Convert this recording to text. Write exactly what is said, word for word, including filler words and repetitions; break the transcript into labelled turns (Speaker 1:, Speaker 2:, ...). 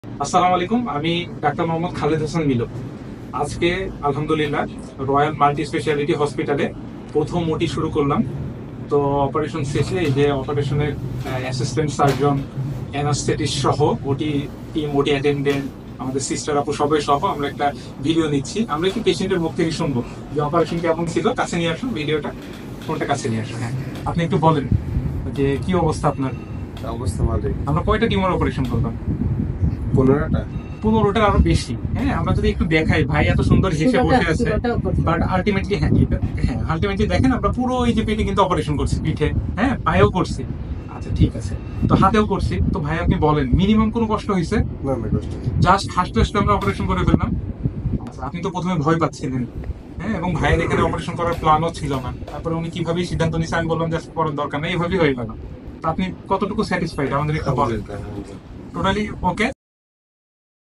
Speaker 1: আসসালামু আলাইকুম, আমি ডাক্তার মোহাম্মদ খালেদ হাসান মিলু। আজকে আলহামদুলিল্লাহ রয়্যাল মাল্টি স্পেশালিটি হসপিটালে প্রথম ওটি শুরু করলাম। তো অপারেশন শেষে এই যে অপারেশনের অ্যাসিস্ট্যান্ট সার্জন, অ্যানাস্থেটিস্ট সহ ওটি টিম, ওটি অ্যাটেন্ডেন্ট, আমাদের সিস্টার আপু সবাই সহ আমরা একটা ভিডিও নিচ্ছি। আমরা একটু পেশেন্টের মুখ থেকে শুনবো যে অপারেশন কেমন ছিল। কাছে নিয়ে আসুন ভিডিওটা, ফোনটা কাছে নিয়ে আসুন। হ্যাঁ, আপনি একটু বলেন যে কি অবস্থা আপনার।
Speaker 2: অবস্থা ভালোই।
Speaker 1: আমরা কয়টা টিউমার অপারেশন করলাম?
Speaker 2: পনেরোটা।
Speaker 1: পনেরোটার আরো বেশি। হ্যাঁ, আমরা যদি একটু দেখাই, ভাই এত সুন্দর হেসে বসে আছে, বাট আলটিমেটলি হ্যাঁ এটা হ্যাঁ আলটিমেটলি দেখেন আমরা পুরো এই যে পেটে কিন্তু অপারেশন করছি, পিঠে, হ্যাঁ পায়েও করছি। আচ্ছা ঠিক আছে, তো হাতেও করছি। তো ভাই আপনি বলেন মিনিমাম কোনো কষ্ট হয়েছে?
Speaker 2: না না, কষ্ট নেই।
Speaker 1: জাস্ট হাসতে হাসতে আমরা অপারেশন করে ফেললাম। আচ্ছা, আপনি তো প্রথমে ভয় পাচ্ছিলেন, হ্যাঁ, এবং ভাইয়ের এখানে অপারেশন করার প্ল্যানও ছিল না। তারপরে উনি কিভাবে সিদ্ধান্ত নিয়েছে, আমি বললাম জাস্ট করার দরকার নেই, এইভাবেই হয়ে গেল। তো আপনি কতটুকু স্যাটিসফাইড আমাদের একটু বলেন।
Speaker 2: আলহামদুলিল্লাহ, আলহামদুলিল্লাহ।
Speaker 1: টোটালি ওকে।